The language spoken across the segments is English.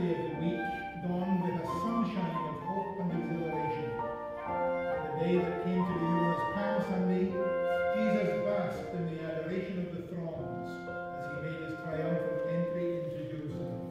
day of the week dawned with a sunshine of hope and exhilaration. The day that came to be known as Palm Sunday, Jesus basked in the adoration of the throngs as he made his triumphant entry into Jerusalem.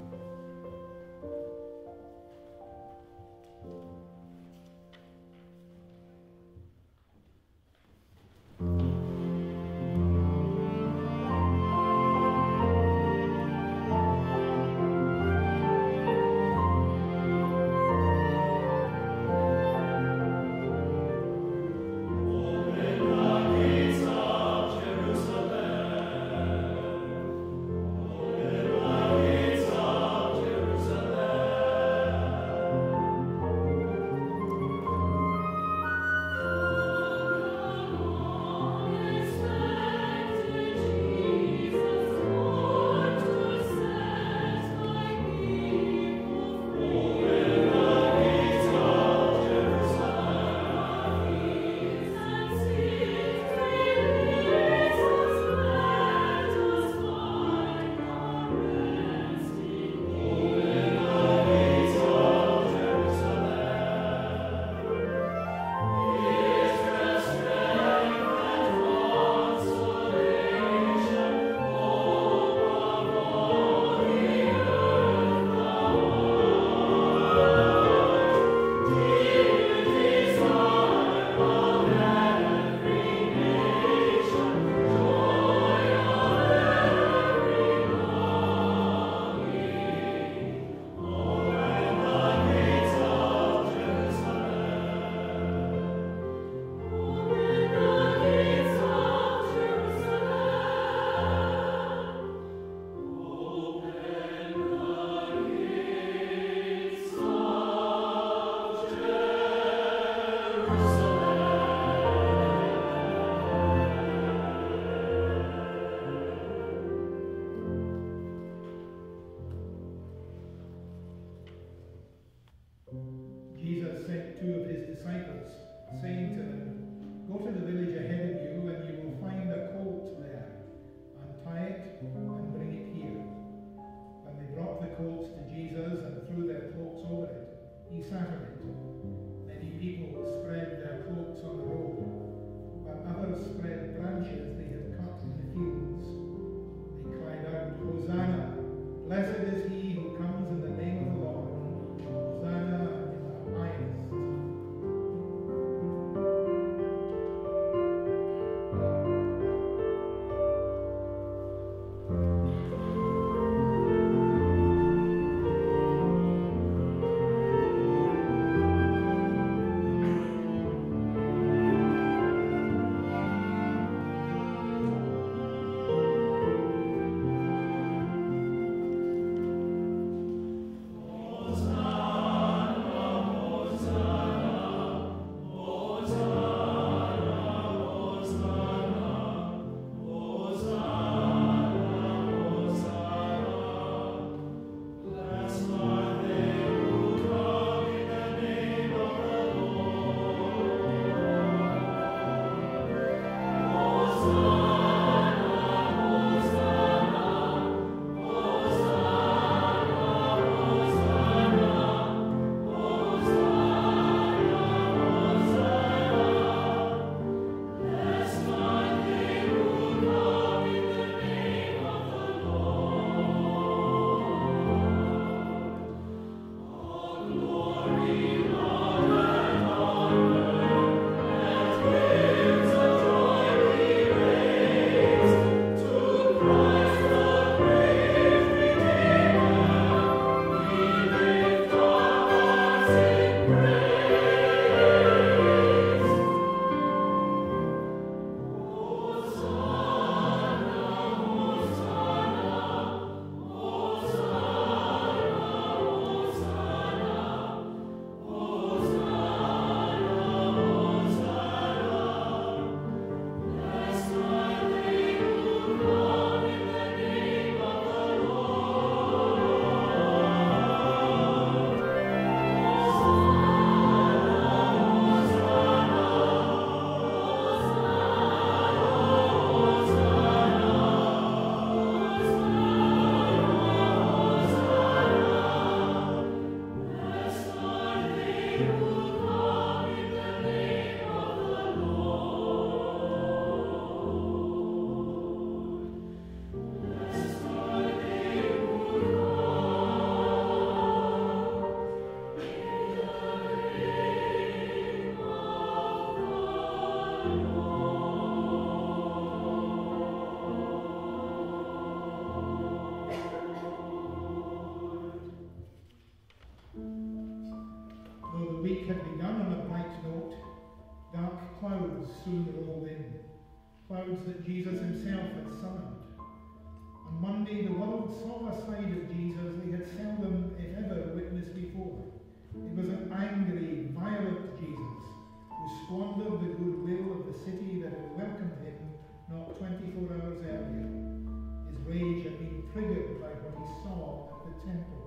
crowds that Jesus himself had summoned. On Monday, the world saw a side of Jesus they had seldom, if ever, witnessed before. It was an angry, violent Jesus who squandered the goodwill of the city that had welcomed him not 24 hours earlier. His rage had been triggered by what he saw at the temple.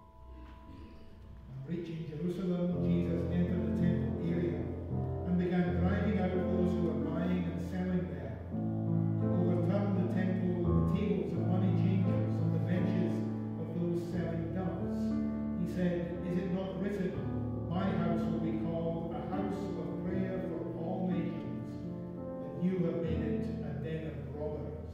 On reaching Jerusalem, Jesus entered the temple area and began driving out those who were buying and selling there. He overturned the temple and the tables of money changers and the benches of those selling doves. He said, "Is it not written, my house will be called a house of prayer for all nations, but you have made it a den of robbers."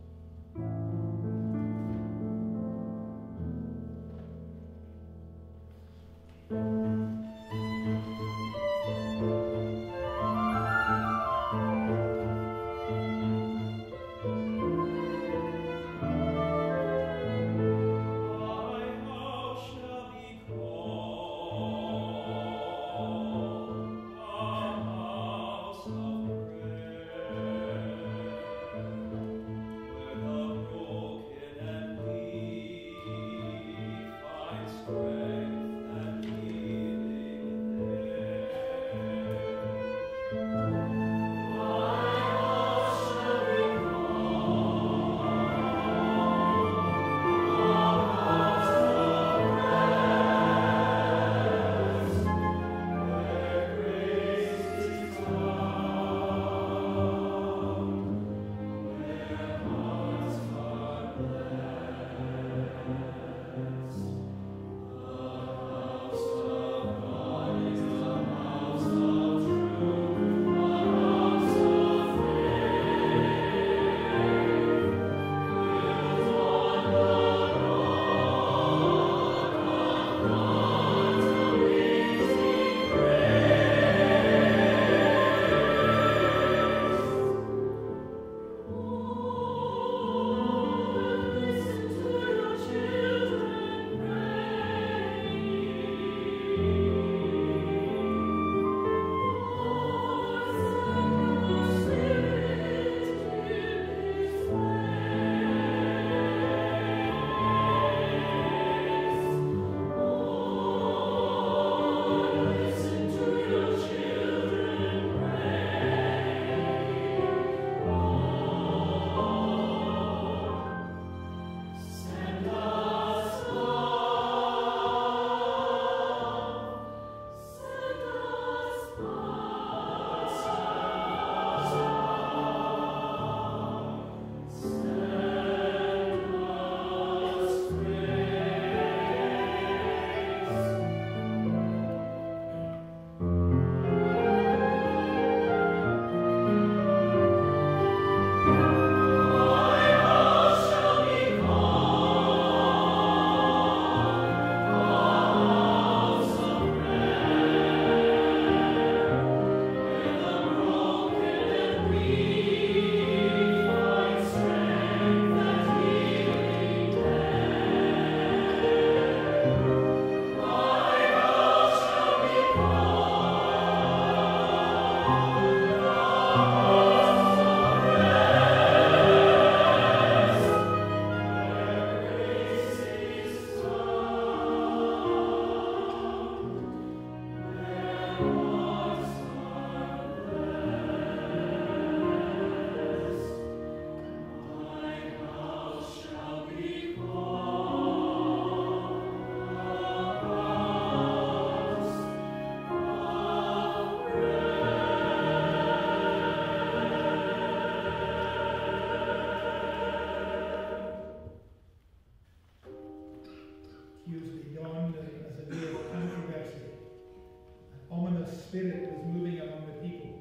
Spirit was moving among the people.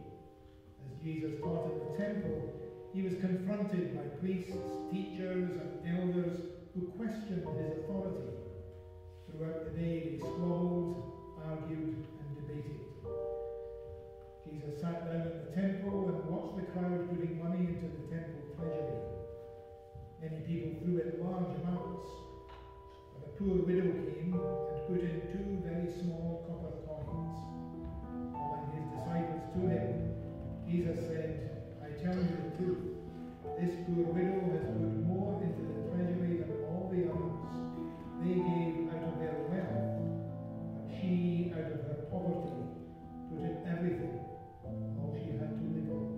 As Jesus taught in the temple, he was confronted by priests, teachers, and elders who questioned his authority. Throughout the day, they squabbled, argued, and debated. Jesus sat down at the temple and watched the crowd putting money into the temple treasury. Many people threw in large amounts, but a poor widow came and put in 2 very small copper coins. Calling his disciples to him, Jesus said, "I tell you the truth. This poor widow has put more into the treasury than all the others. They gave out of their wealth, but she, out of her poverty, put in everything, all she had to live on.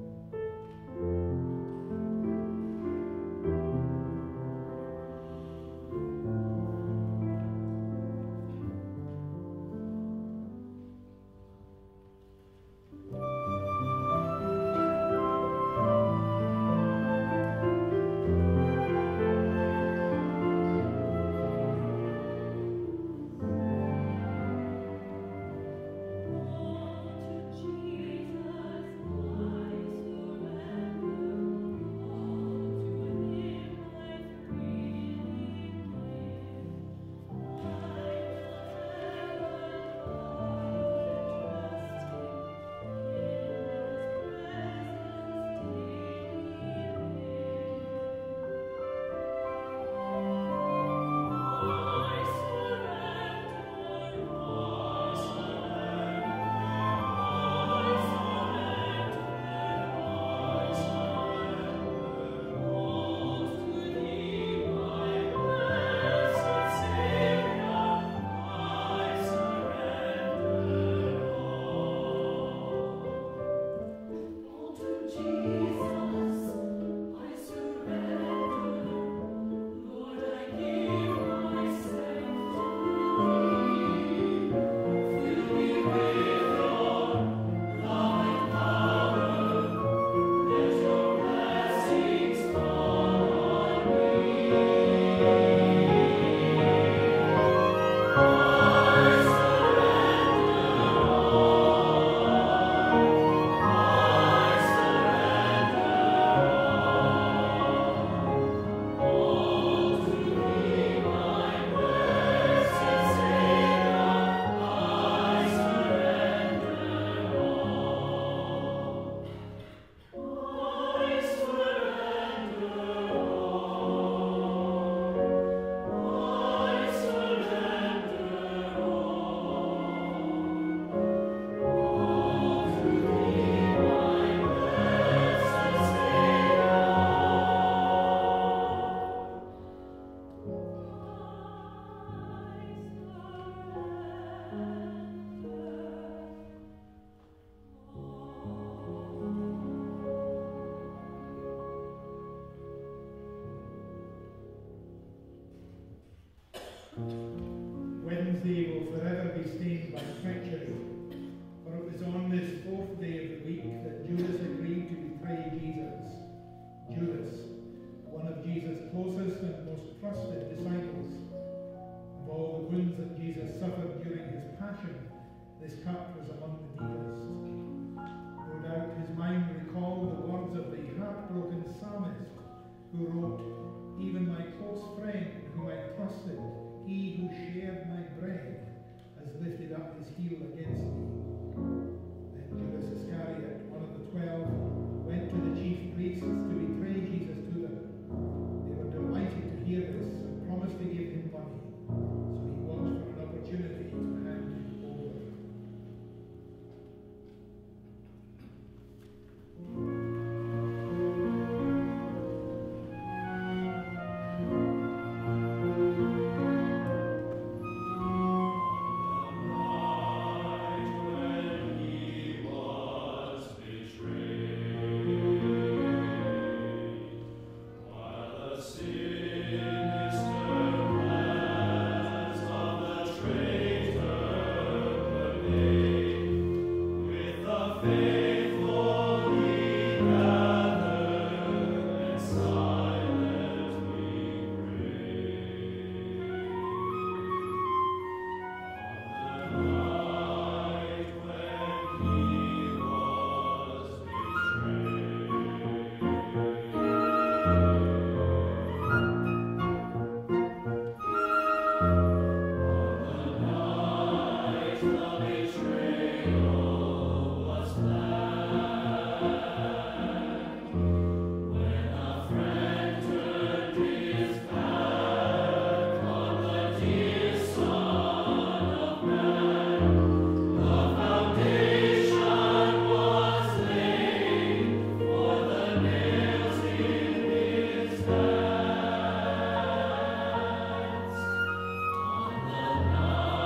Wednesday will forever be stained by treachery, for it was on this fourth day of the week that Judas agreed to betray Jesus. Judas, one of Jesus' closest and most trusted disciples. Of all the wounds that Jesus suffered during his passion, this cut was among the deepest. No doubt his mind recalled the words of the heartbroken psalmist who wrote, "Even my close friend whom I trusted, he who shared my bread, has lifted up his heel against me." Then Judas Iscariot, one of the 12, went to the chief priests to betray Jesus to them. They were delighted to hear this and promised to give him money. So he watched for an opportunity to hand him over.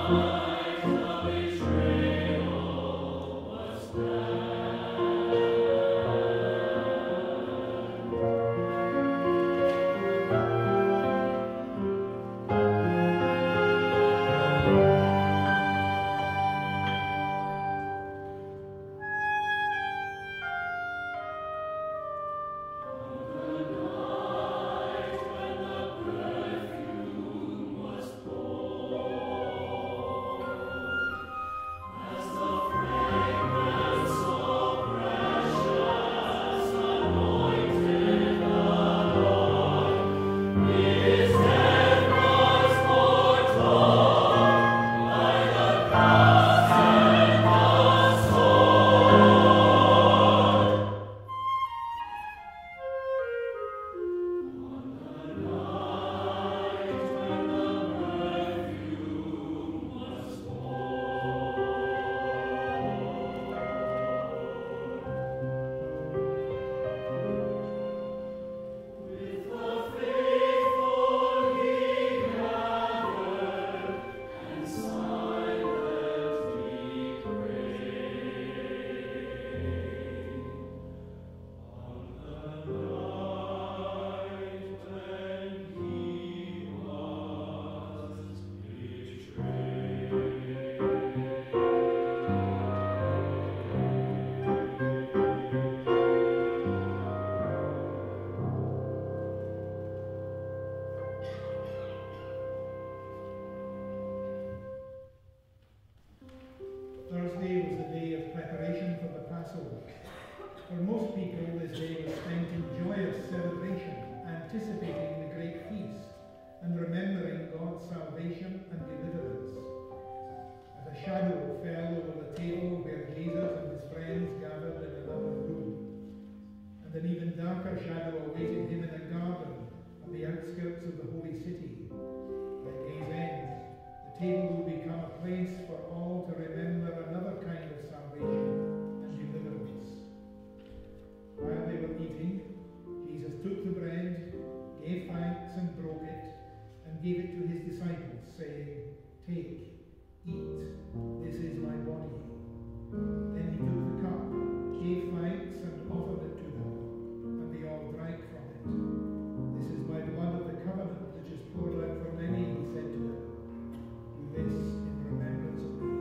Thursday was the day of preparation for the Passover. For most people, this day was spent in joyous celebration, anticipating the great feast and remembering God's salvation and deliverance. As a shadow fell over the table where Jesus and his friends gathered in another room, and an even darker shadow awaited him in a garden on the outskirts of the holy city. Like these ends, the table will become a place for all to remember another kind of salvation and deliverance. While they were eating, Jesus took the bread, gave thanks and broke it, and gave it to his disciples, saying, "Take, eat, this is my body." Then he took the cup, gave thanks and offered it to them, and they all drank from it. "This is my blood of the covenant, which is poured out for many," he said to them. "Do this in remembrance of me."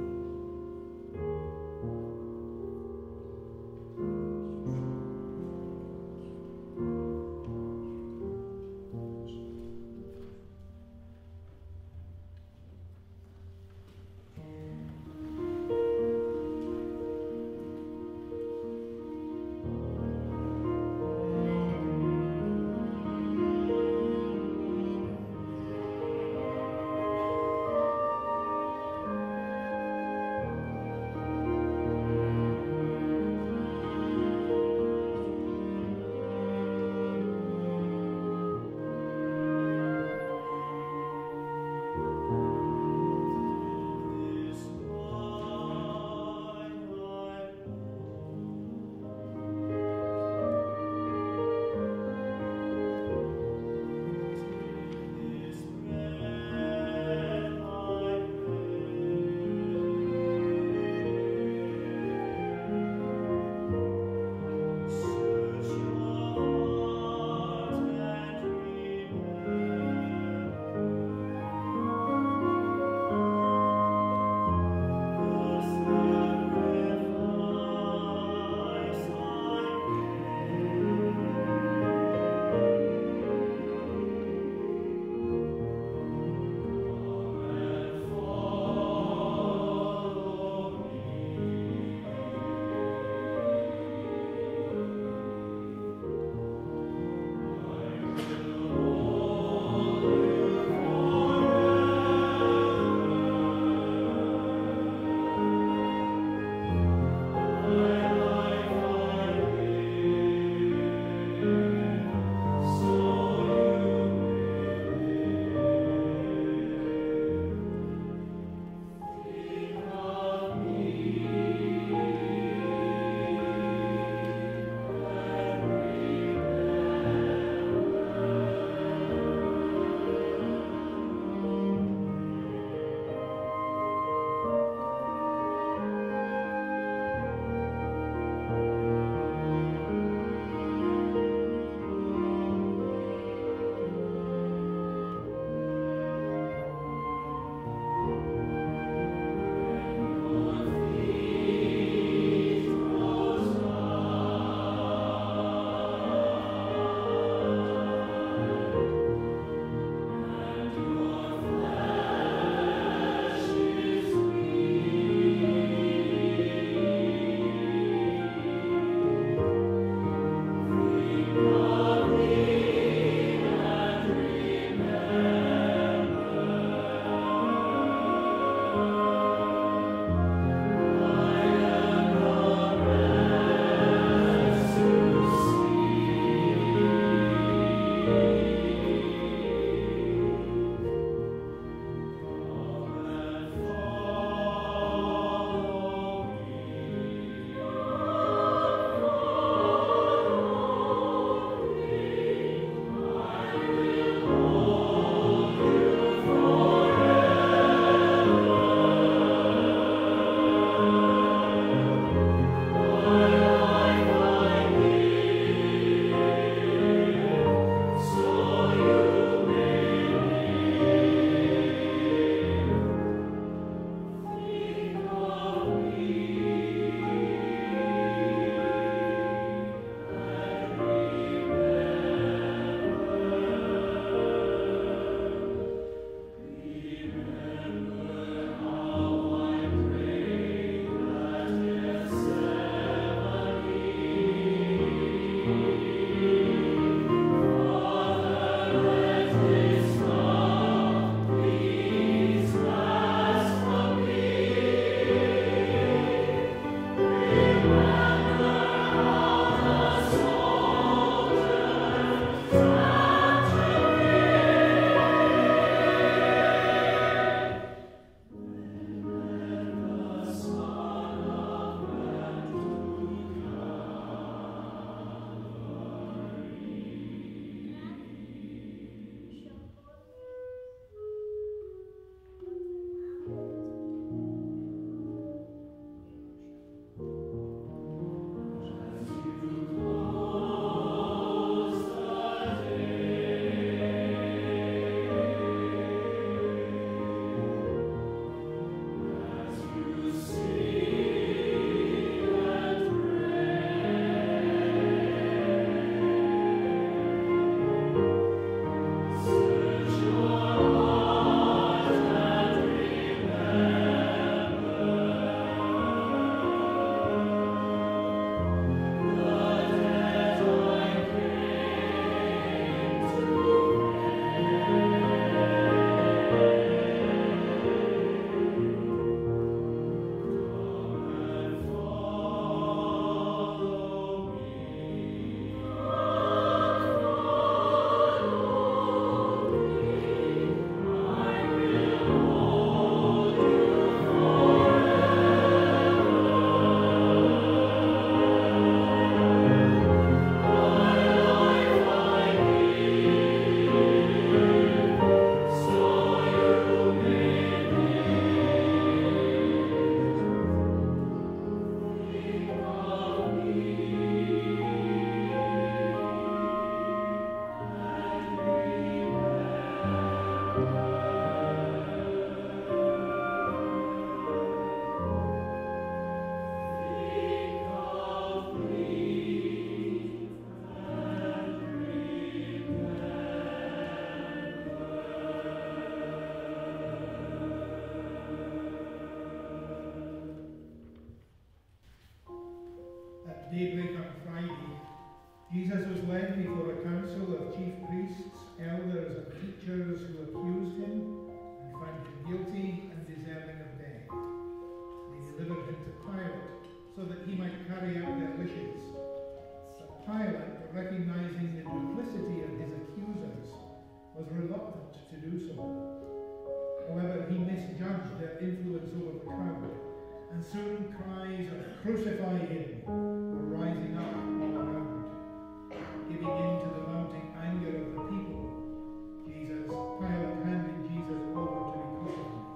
daybreak on Friday, Jesus was led before a council of chief priests, elders, and teachers who accused him and found him guilty and deserving of death. They delivered him to Pilate so that he might carry out their wishes. But Pilate, recognizing the duplicity of his accusers, was reluctant to do so. However, he misjudged their influence over the crowd, and soon cries of "Crucify him" were rising up all around. Giving in to the mounting anger of the people, Pilate handed Jesus over to be crucified.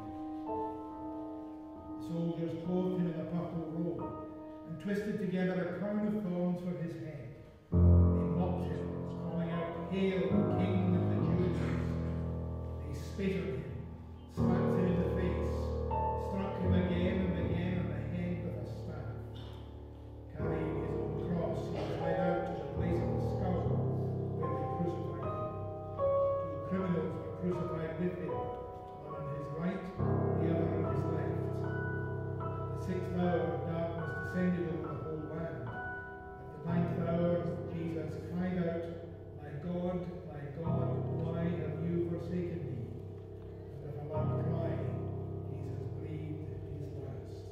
The soldiers clothed him in a purple robe and twisted together a crown of thorns for his head. They mocked him, calling out, "Hail, King of the Jews!" They spit on him, slapped him in the face, struck him again and again on the head with a staff. Carrying his own cross, he was led out to the place of the skull, where they crucified him. Two criminals were crucified with him, one on his right, the other on his left. The 6th hour of darkness descended over the whole land. At the 9th hour, Jesus cried out, my God, why have you forsaken me?" And with a loud cry, Jesus breathed his last.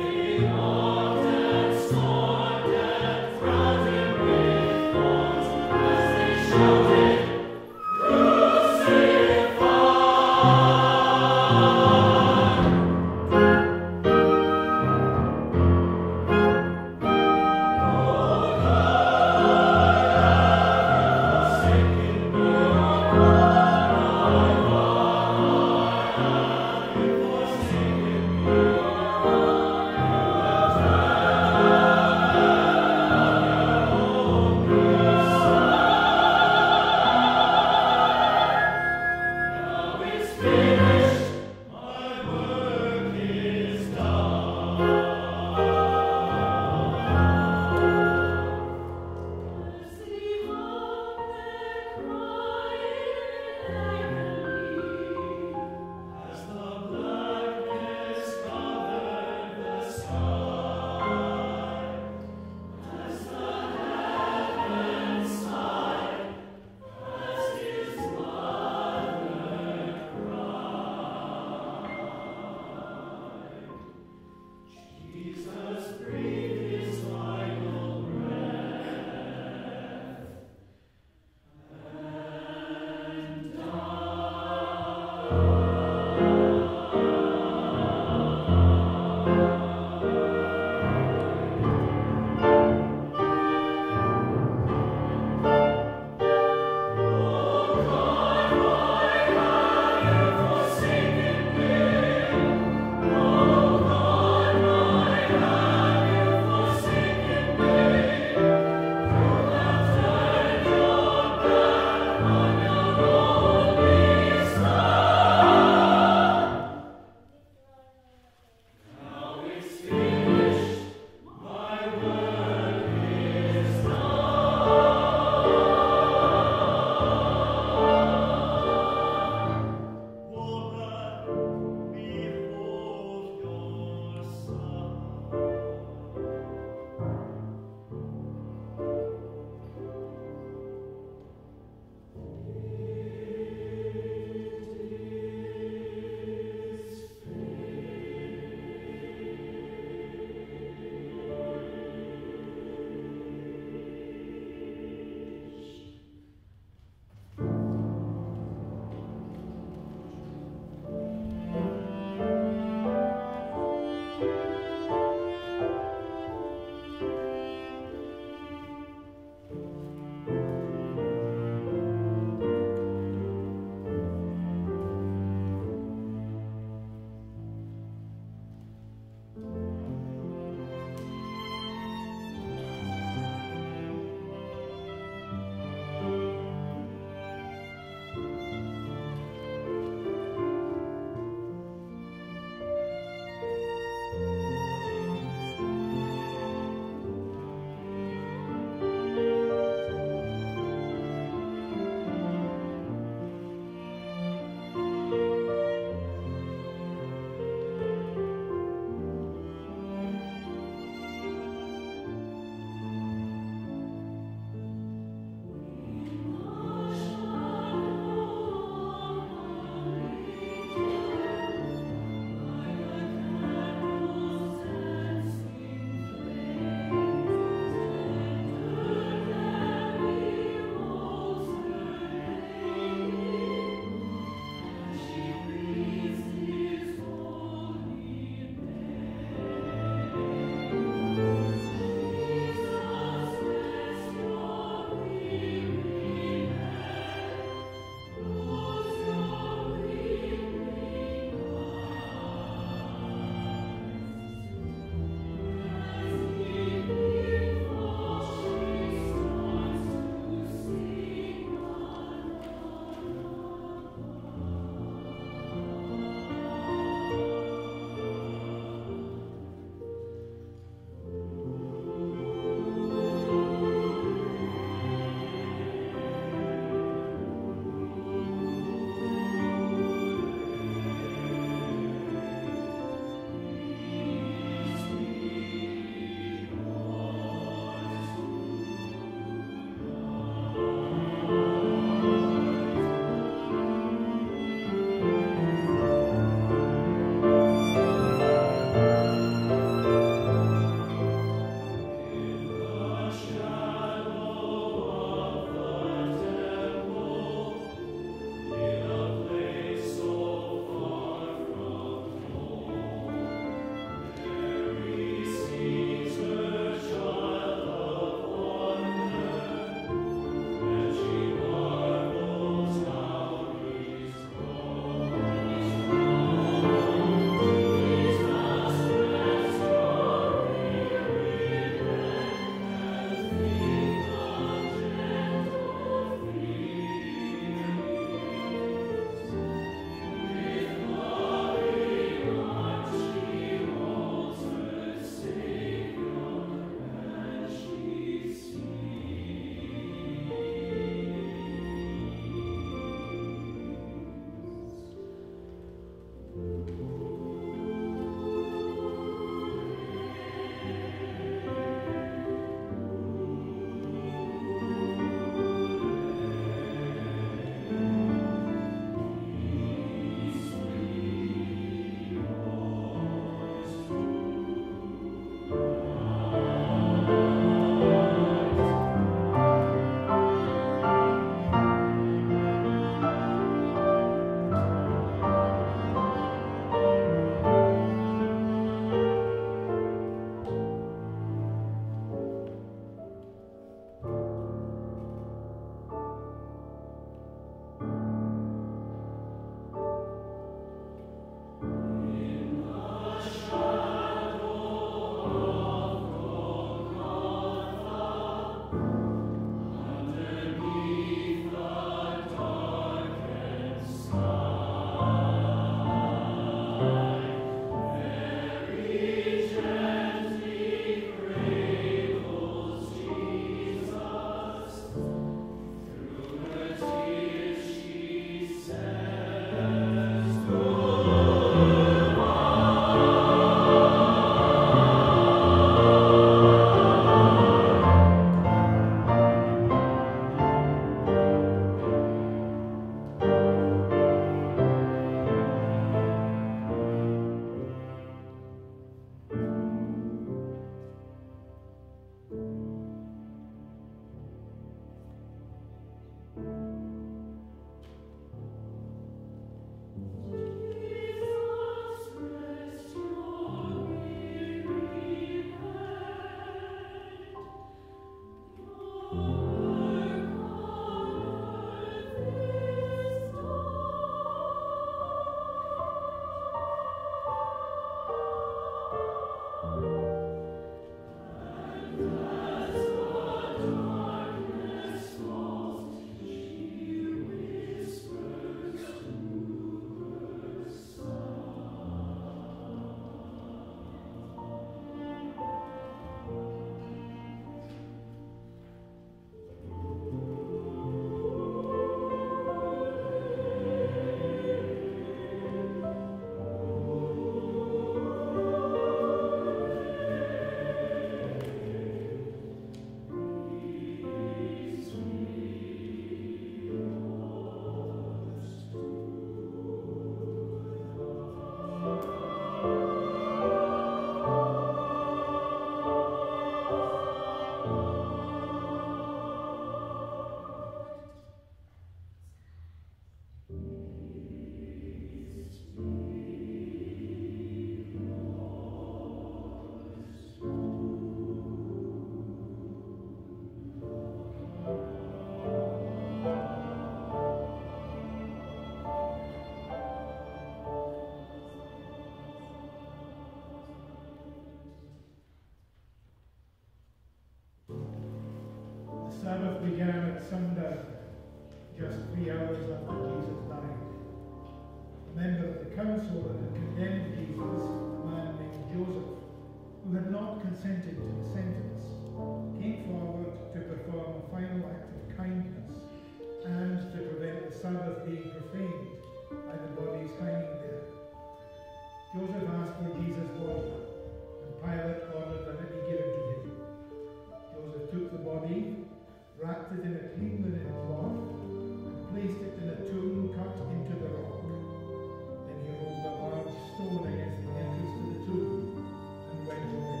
sundown, just 3 hours after Jesus died. A member of the council that had condemned Jesus, a man named Joseph, who had not consented to the sentence, came forward to perform a final act of kindness and to prevent the Sabbath being profaned by the bodies hanging there. Joseph asked for Jesus' body, and Pilate ordered that it be given to him. Joseph took the body, wrapped it in a clean linen cloth, and placed it in a tomb cut into the rock. Then he rolled a large stone against the entrance to the tomb and went away.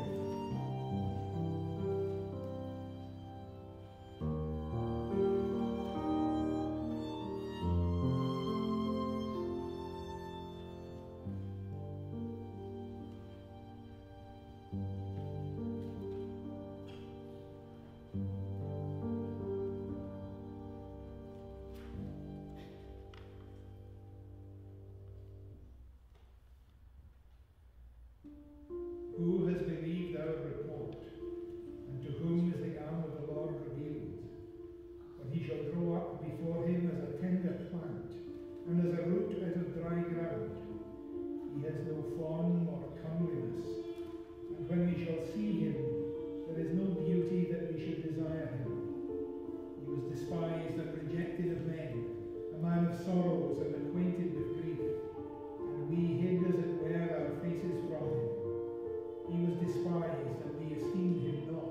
Who has believed our report, and to whom is the arm of the Lord revealed? For he shall grow up before him as a tender plant, and as a root out of dry ground. He has no form nor comeliness, and when we shall see him, there is no beauty that we should desire him. He was despised and rejected of men, a man of sorrows and acquainted with grief, and we hid as it were our faces from him. He was despised, and we esteemed him not.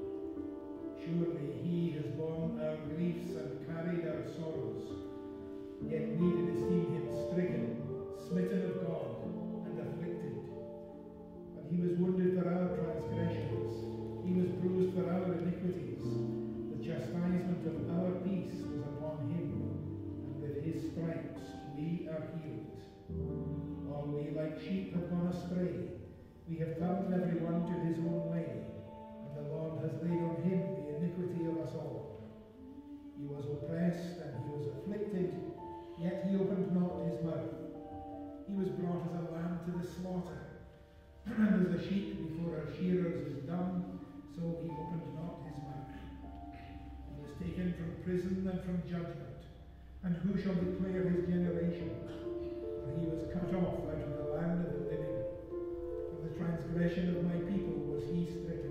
Surely he has borne our griefs and carried our sorrows. Yet we did esteem him stricken, smitten of God, and afflicted. But he was wounded for our transgressions, he was bruised for our iniquities. The chastisement of our peace was upon him, and with his stripes we are healed. All we like sheep have gone astray. We have turned everyone to his own way, and the Lord has laid on him the iniquity of us all. He was oppressed and he was afflicted, yet he opened not his mouth. He was brought as a lamb to the slaughter, and as a sheep before her shearers is dumb, so he opened not his mouth. He was taken from prison and from judgment, and who shall declare his generation? For he was cut off out of the land of the living. The transgression of my people was he stricken.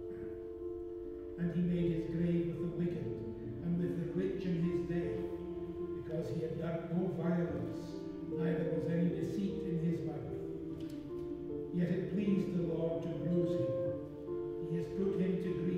And he made his grave with the wicked, and with the rich in his day, because he had done no violence, neither was any deceit in his mouth. Yet it pleased the Lord to bruise him. He has put him to grief.